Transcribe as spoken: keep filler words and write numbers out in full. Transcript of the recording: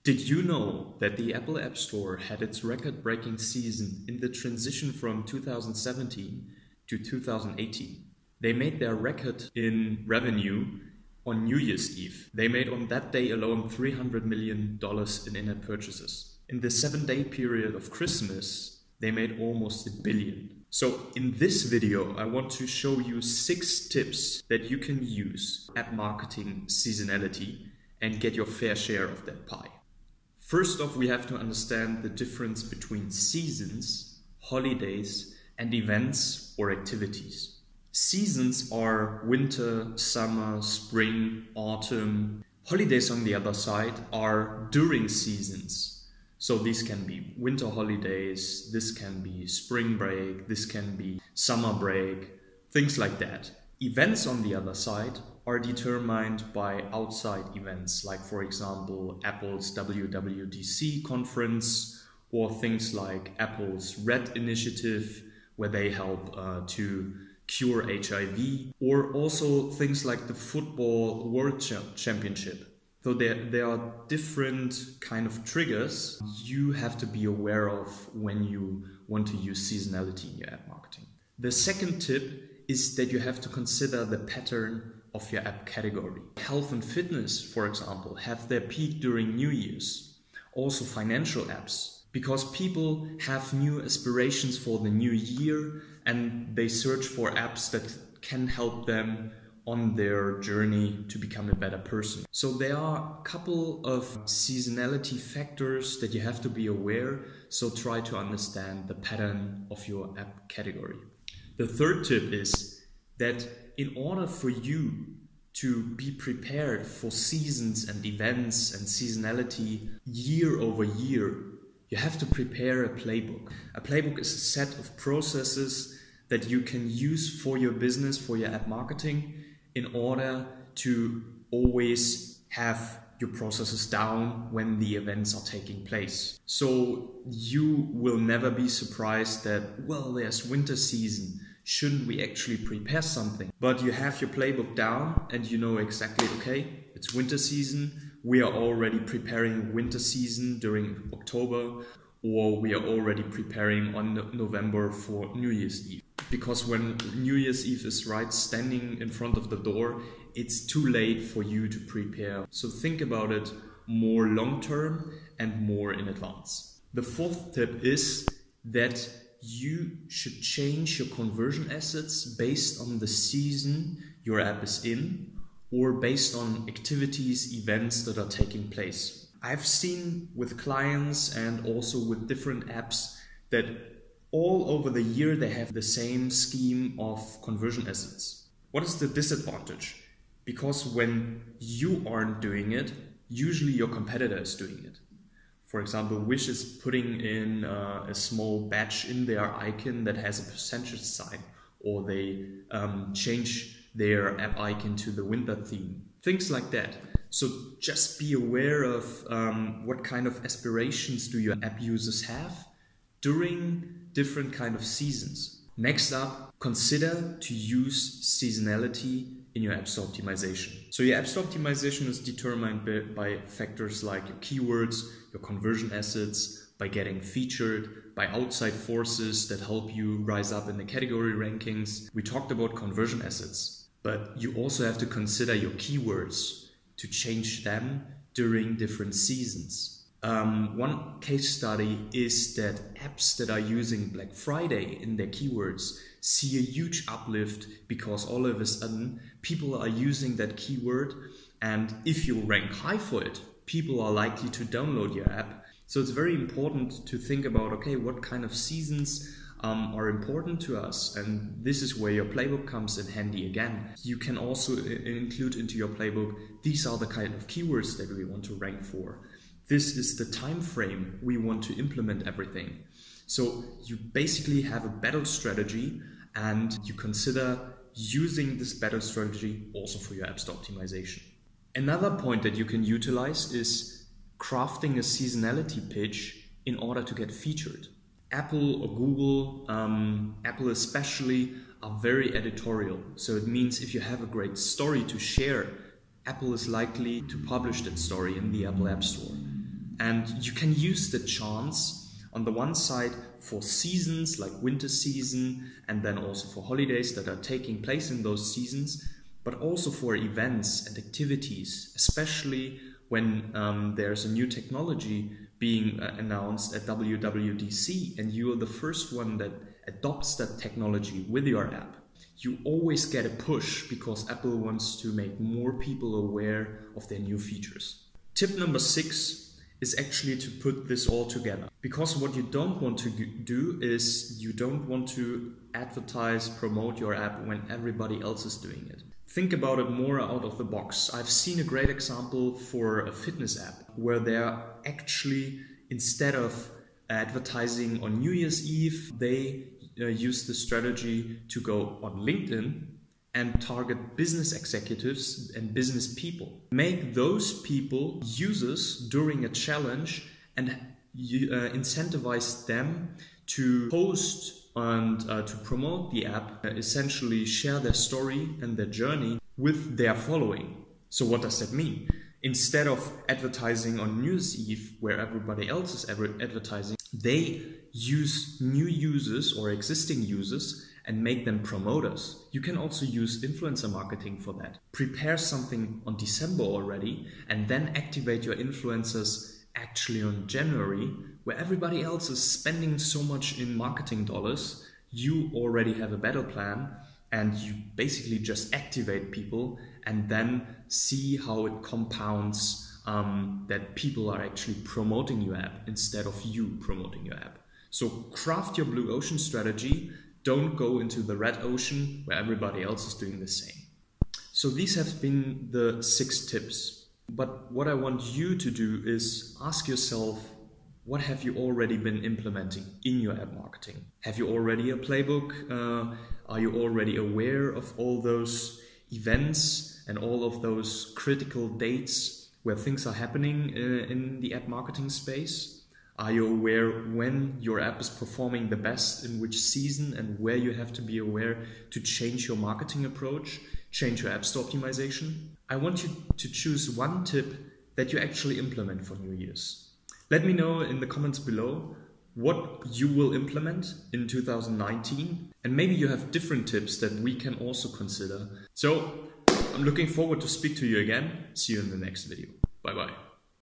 Did you know that the Apple App Store had its record-breaking season in the transition from two thousand seventeen to two thousand eighteen? They made their record in revenue on New Year's Eve. They made on that day alone three hundred million dollars in in-app purchases. In the seven-day period of Christmas, they made almost a billion. So in this video, I want to show you six tips that you can use app marketing seasonality and get your fair share of that pie. First off, we have to understand the difference between seasons, holidays, and events or activities. Seasons are winter, summer, spring, autumn. Holidays, on the other side, are during seasons. So these can be winter holidays, this can be spring break, this can be summer break, things like that. Events, on the other side, are determined by outside events, like, for example, Apple's W W D C conference, or things like Apple's Red Initiative, where they help uh, to cure H I V, or also things like the Football World Championship. So there, there are different kind of triggers you have to be aware of when you want to use seasonality in your app marketing. The second tip is that you have to consider the pattern of your app category. Health and fitness, for example, have their peak during New Year's. Also financial apps, because people have new aspirations for the new year and they search for apps that can help them on their journey to become a better person. So there are a couple of seasonality factors that you have to be aware, so try to understand the pattern of your app category. The third tip is that in order for you to be prepared for seasons and events and seasonality year over year, you have to prepare a playbook. A playbook is a set of processes that you can use for your business, for your app marketing, in order to always have your processes down when the events are taking place. So you will never be surprised that, well, there's winter season. Shouldn't we actually prepare something? But you have your playbook down and you know exactly, okay, it's winter season. We are already preparing winter season during October, or we are already preparing on November for New Year's Eve. Because when New Year's Eve is right standing in front of the door, it's too late for you to prepare. So think about it more long-term and more in advance. The fourth tip is that you should change your conversion assets based on the season your app is in, or based on activities, events that are taking place. I've seen with clients and also with different apps that all over the year they have the same scheme of conversion assets. What is the disadvantage? Because when you aren't doing it, usually your competitor is doing it. For example, Wish is putting in uh, a small badge in their icon that has a percentage sign, or they um, change their app icon to the winter theme. Things like that. So just be aware of um, what kind of aspirations do your app users have during different kind of seasons. Next up, consider to use seasonality in your App Store optimization. So your App Store optimization is determined by, by factors like your keywords, your conversion assets, by getting featured, by outside forces that help you rise up in the category rankings. We talked about conversion assets, but you also have to consider your keywords to change them during different seasons. Um, one case study is that apps that are using Black Friday in their keywords see a huge uplift because all of a sudden people are using that keyword, and if you rank high for it, people are likely to download your app. So it's very important to think about, okay, what kind of seasons um, are important to us, and this is where your playbook comes in handy again. You can also include into your playbook, these are the kind of keywords that we want to rank for. This is the time frame we want to implement everything. So you basically have a battle strategy, and you consider using this battle strategy also for your App Store optimization. Another point that you can utilize is crafting a seasonality pitch in order to get featured. Apple or Google, um, Apple especially, are very editorial. So it means if you have a great story to share, Apple is likely to publish that story in the Apple App Store. and you can use the chance on the one side for seasons like winter season, and then also for holidays that are taking place in those seasons, but also for events and activities, especially when um, there's a new technology being uh, announced at W W D C and you are the first one that adopts that technology with your app. You always get a push because Apple wants to make more people aware of their new features. Tip number six is actually to put this all together. Because what you don't want to do is you don't want to advertise, promote your app when everybody else is doing it. Think about it more out of the box. I've seen a great example for a fitness app where they're actually, instead of advertising on New Year's Eve, they uh, use the strategy to go on LinkedIn and target business executives and business people. Make those people users during a challenge and uh, incentivize them to post and uh, to promote the app, uh, essentially share their story and their journey with their following. So what does that mean? Instead of advertising on New Year's Eve where everybody else is ever advertising, they use new users or existing users and make them promoters. You can also use influencer marketing for that. Prepare something on December already and then activate your influencers actually on January, where everybody else is spending so much in marketing dollars. You already have a better plan and you basically just activate people and then see how it compounds um, that people are actually promoting your app instead of you promoting your app. So craft your blue ocean strategy. Don't go into the red ocean where everybody else is doing the same. So these have been the six tips. But what I want you to do is ask yourself, what have you already been implementing in your app marketing? Have you already a playbook? Uh, are you already aware of all those events and all of those critical dates where things are happening uh, in the app marketing space? Are you aware when your app is performing the best, in which season, and where you have to be aware to change your marketing approach, change your app store optimization? I want you to choose one tip that you actually implement for New Year's. Let me know in the comments below what you will implement in two thousand nineteen, and maybe you have different tips that we can also consider. So I'm looking forward to speak to you again. See you in the next video. Bye bye.